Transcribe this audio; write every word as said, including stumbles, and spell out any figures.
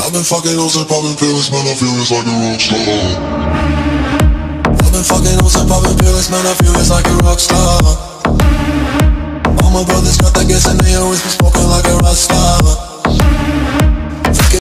I've been fucking hoes and popping pills, man, I feel it's like a rock star. I've been fucking hoes and popping pills, man, I feel it's like a rock star. All my brothers got that gas and they always be smoking